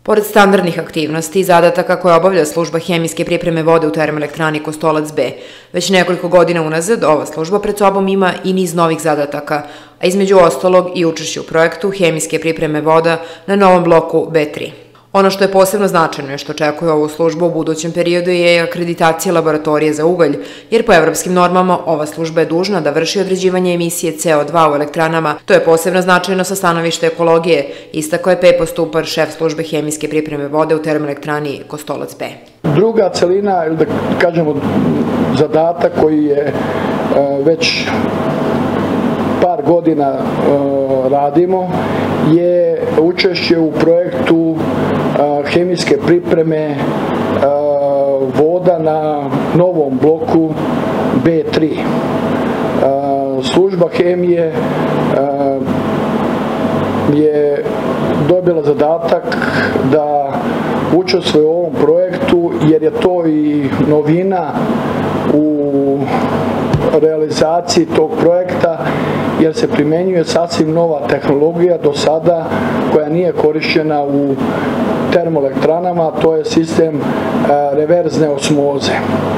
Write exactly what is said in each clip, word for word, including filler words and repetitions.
Pored standardnih aktivnosti i zadataka koje obavlja služba hemijske pripreme vode u termoelektrani Kostolac B, već nekoliko godina unazad ova služba pred sobom ima i niz novih zadataka, a između ostalog i učešće u projektu hemijske pripreme voda na novom bloku B tri. Ono što je posebno značajno i što očekuje ovu službu u budućem periodu je akreditacija laboratorije za ugalj, jer po evropskim normama ova služba je dužna da vrši određivanje emisije C O dva u elektranama. To je posebno značajno sa stanovišta ekologije, istakao je Pepo Stupar, šef službe hemijske pripreme vode u termoelektrani Kostolac B. Druga celina, ili da kažemo zadatak koji je već par godina radimo, je učešće u projektu hemijske pripreme voda na novom bloku B tri. Služba hemije je dobila zadatak da učestvuje u ovom projektu jer je to i novina u realizaciji tog projekta, jer se primenjuje sasvim nova tehnologija do sada koja nije korišćena u termoelektranama, to je sistem reverzne osmoze.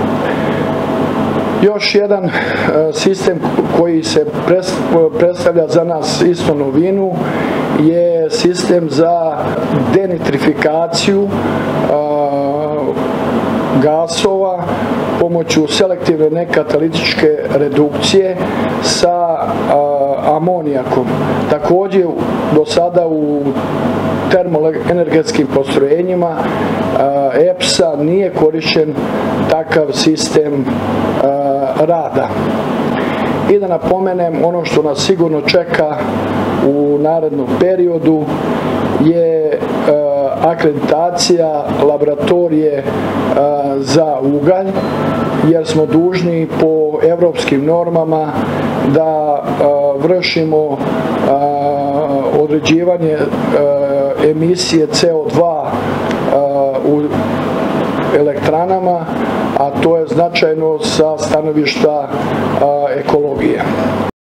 Još jedan sistem koji se predstavlja za nas isto novinu je sistem za denitrifikaciju gasova pomoću selektivne nekatalitičke redukcije sa amonijakom. Također do sada u termoenergetskim postrojenjima E P S-a nije korišćen takav sistem rada. I da napomenem, ono što nas sigurno čeka u narednom periodu je akreditacija laboratorije za ugalj, jer smo dužni po evropskim normama da vršimo određivanje emisije C O dva u elektranama, a to je značajno sa stanovišta ekologije.